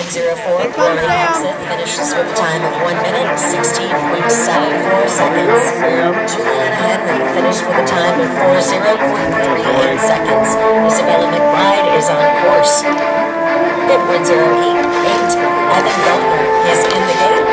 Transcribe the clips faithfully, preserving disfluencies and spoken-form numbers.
one oh four, Rory Hexet finishes with a time of one minute, sixteen point seven four seconds. Juliana Henry finished with a time of forty point three eight seconds. Isabella McBride is on course. At one oh eight, Evan Gardner is in the gate.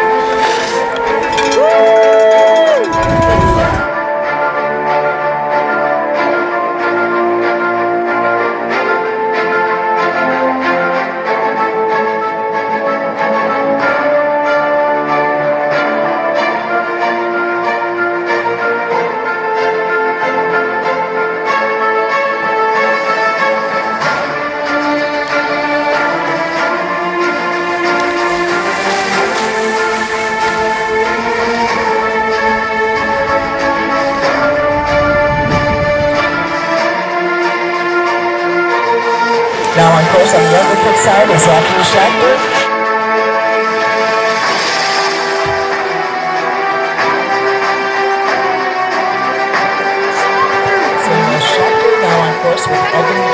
Now on course on the underfoot side is Zach Schlachter. So Schlachter now on course with Evan